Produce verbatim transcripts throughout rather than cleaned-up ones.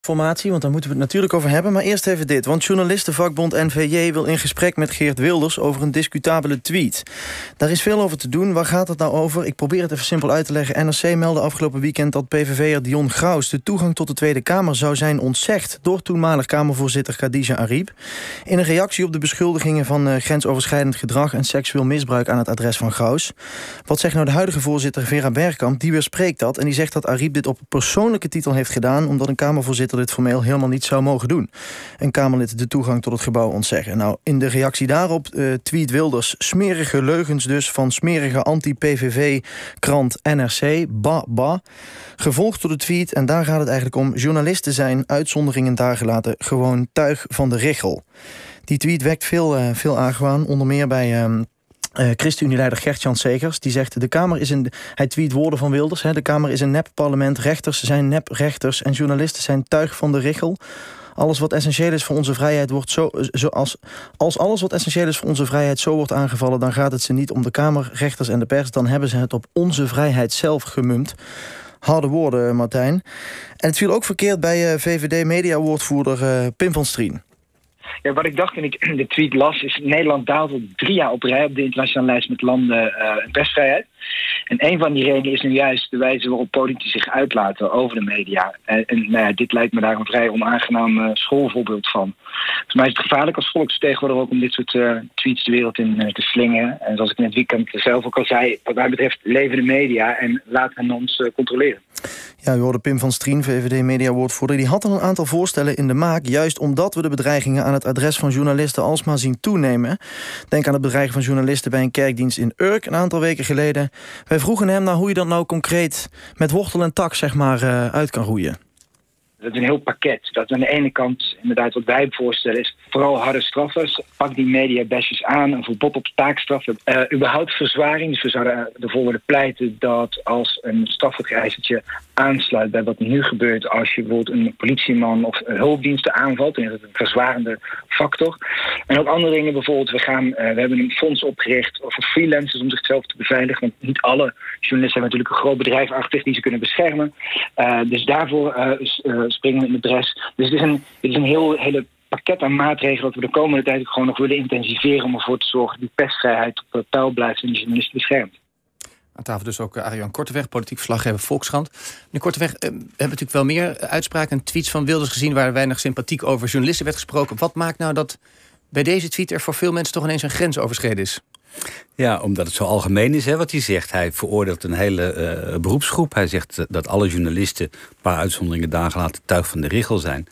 Formatie, want daar moeten we het natuurlijk over hebben. Maar eerst even dit, want journalistenvakbond N V J wil in gesprek met Geert Wilders over een discutabele tweet. Daar is veel over te doen. Waar gaat het nou over? Ik probeer het even simpel uit te leggen. N R C meldde afgelopen weekend dat P V V'er Dion Graus de toegang tot de Tweede Kamer zou zijn ontzegd door toenmalig Kamervoorzitter Khadija Arib. In een reactie op de beschuldigingen van uh, grensoverschrijdend gedrag en seksueel misbruik aan het adres van Graus. Wat zegt nou de huidige voorzitter Vera Bergkamp? Die weerspreekt dat en die zegt dat Arib dit op persoonlijke titel heeft gedaan omdat een Kamervoorzitter dit formeel helemaal niet zou mogen doen. Een Kamerlid de toegang tot het gebouw ontzeggen. Nou, in de reactie daarop uh, tweet Wilders smerige leugens dus van smerige anti-P V V-krant N R C. Ba, ba. Gevolgd door de tweet, en daar gaat het eigenlijk om, journalisten zijn, uitzonderingen daar gelaten, gewoon tuig van de richel. Die tweet wekt veel, uh, veel argwaan, onder meer bij Uh, Uh, ChristenUnie-leider Gert-Jan Segers, die zegt, de Kamer is een, hij tweet woorden van Wilders, hè, de Kamer is een nep-parlement, rechters zijn nep-rechters en journalisten zijn tuig van de richel. Alles wat essentieel is voor onze vrijheid wordt zo, zo als, als alles wat essentieel is voor onze vrijheid zo wordt aangevallen, dan gaat het ze niet om de Kamer, rechters en de pers, dan hebben ze het op onze vrijheid zelf gemumd. Harde woorden, Martijn. En het viel ook verkeerd bij uh, V V D-mediawoordvoerder uh, Pim van Strien. Ja, wat ik dacht toen ik de tweet las is, Nederland daalt al drie jaar op rij op de internationale lijst met landen uh, persvrijheid. En een van die redenen is nu juist de wijze waarop politici zich uitlaten over de media. En, en nou ja, dit lijkt me daar een vrij onaangenaam uh, schoolvoorbeeld van. Volgens mij is het gevaarlijk als volksvertegenwoordiger ook om dit soort uh, tweets de wereld in uh, te slingen. En zoals ik in het weekend zelf ook al zei, wat mij betreft leven de media en laten hen ons uh, controleren. Ja, u hoorde Pim van Strien, V V D-mediawoordvoerder. Die had al een aantal voorstellen in de maak, juist omdat we de bedreigingen aan het adres van journalisten alsmaar zien toenemen. Denk aan het bedreigen van journalisten bij een kerkdienst in Urk een aantal weken geleden. Wij vroegen hem naar hoe je dat nou concreet met wortel en tak zeg maar uh, uit kan roeien. Dat is een heel pakket. Dat aan de ene kant, inderdaad, wat wij voorstellen is vooral harde straffen. Pak die mediabashers aan, een verbod op taakstraffen. Uh, überhaupt verzwaring. Dus we zouden ervoor willen pleiten dat als een strafvereisertje aansluit bij wat nu gebeurt als je bijvoorbeeld een politieman of hulpdiensten aanvalt, dan is het een verzwarende factor. En ook andere dingen, bijvoorbeeld, we, gaan, uh, we hebben een fonds opgericht voor freelancers om zichzelf te beveiligen. Want niet alle journalisten hebben natuurlijk een groot bedrijf achter die ze kunnen beschermen. Uh, dus daarvoor uh, uh, springen we in de bres. Dus het is een, het is een heel, hele pakket aan maatregelen dat we de komende tijd ook gewoon nog willen intensiveren om ervoor te zorgen dat die persvrijheid op peil blijft en de journalisten beschermt. Aan tafel dus ook Arjan Korteweg, politiek verslaggever Volkskrant. Meneer Korteweg, we hebben natuurlijk wel meer uitspraken en tweets van Wilders gezien waar weinig sympathiek over journalisten werd gesproken. Wat maakt nou dat bij deze tweet er voor veel mensen toch ineens een grens overschreden is? Ja, omdat het zo algemeen is, hè, wat hij zegt. Hij veroordeelt een hele uh, beroepsgroep. Hij zegt dat alle journalisten, een paar uitzonderingen dagen later, tuig van de richel zijn.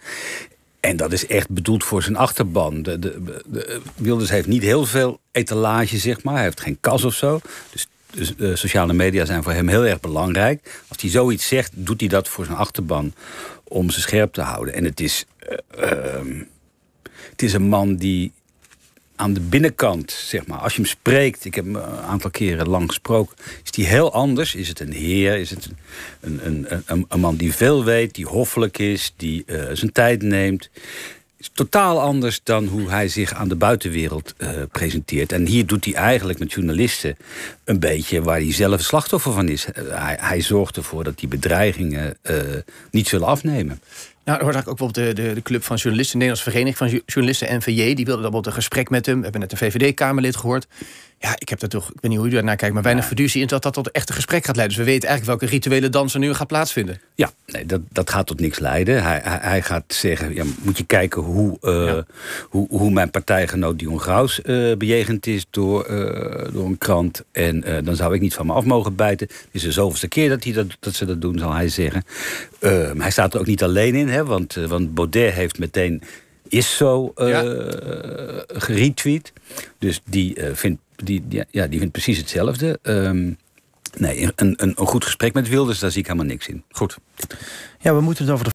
En dat is echt bedoeld voor zijn achterban. De, de, de, Wilders heeft niet heel veel etalage, zeg maar. Hij heeft geen kas of zo. Dus Dus uh, sociale media zijn voor hem heel erg belangrijk. Als hij zoiets zegt, doet hij dat voor zijn achterban om ze scherp te houden. En het is, uh, uh, het is een man die aan de binnenkant, zeg maar, als je hem spreekt, ik heb hem een aantal keren lang gesproken, is die heel anders. Is het een heer, is het een, een, een, een man die veel weet, die hoffelijk is, die uh, zijn tijd neemt. Is totaal anders dan hoe hij zich aan de buitenwereld uh, presenteert. En hier doet hij eigenlijk met journalisten een beetje waar hij zelf slachtoffer van is. Uh, hij, hij zorgt ervoor dat die bedreigingen uh, niet zullen afnemen. Nou, er hoort eigenlijk ook bijvoorbeeld de, de, de Club van Journalisten, de Nederlandse Vereniging van Journalisten, N V J, die wilde dan bijvoorbeeld een gesprek met hem. We hebben net een V V D-Kamerlid gehoord. Ja, ik heb dat toch, ik weet niet hoe u daarnaar kijkt, maar weinig ja. fiducie in dat dat tot echt een gesprek gaat leiden. Dus we weten eigenlijk welke rituele dans er nu gaat plaatsvinden. Ja, nee, dat, dat gaat tot niks leiden. Hij, hij, hij gaat zeggen, ja, moet je kijken hoe, uh, ja. hoe, hoe mijn partijgenoot Dion Graus uh, bejegend is door, uh, door een krant. En uh, dan zou ik niet van me af mogen bijten. Het is de zoveelste keer dat, hij dat, dat ze dat doen, zal hij zeggen. Uh, hij staat er ook niet alleen in, hè, want, uh, want Baudet heeft meteen is zo uh, ja. geretweet. Dus die uh, vindt Die, ja, die vindt precies hetzelfde. Um, nee, een, een, een goed gesprek met Wilders, daar zie ik helemaal niks in. Goed. Ja, we moeten het over de